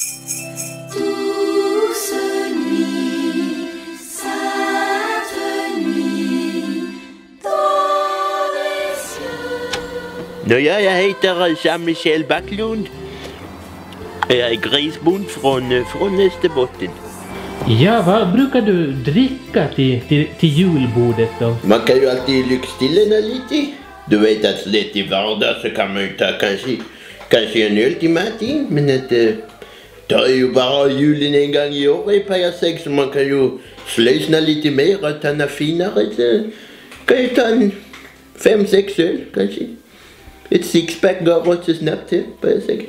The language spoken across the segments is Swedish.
Nåja, jag heter Jean-Michel Backlund. Jag är grisbond från Österbotten. Ja, vad brukar du dricka till julbordet då? Man kan ju alltid lyxstilla lite. Du vet att lätt i vardag så kan man ju ta kanske en öl till maten. Men det är ju bara julen en gång i år på jag säger, så man kan ju slösna lite mer och ta några finare. Så kan ju ta en 5-6 öl kanske. Ett sixpack går åt så snabbt här på jag säger.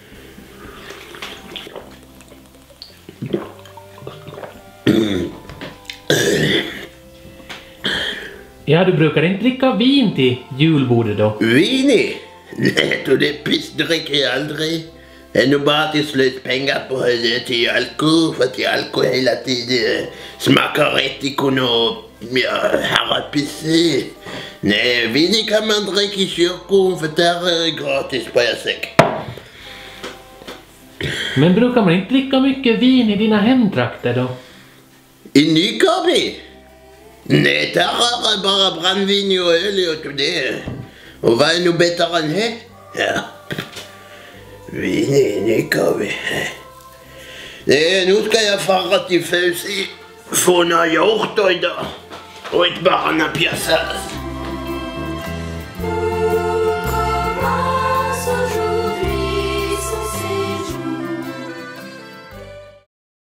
Ja, du brukar inte dricka vin till julbordet då? Vin? Nej, det piss dricker jag aldrig. Det är nog bara att jag slös pengar på det till alkohol, för att alkohol hela tiden smakar rätt i och herrat piss. Nej, vin kan man dricka i kyrkor, för där är det gratis på jag säger. Men brukar man inte dricka mycket vin i dina hemtrakter då? I Nykarby? Nej, där är det bara brandvin och öl och det. Och vad är nog bättre än det? Ja. Vin i Nykarby. Nej, nu ska jag fara till Fösi. Få några hjortor idag. Och ett barn att pjäsas.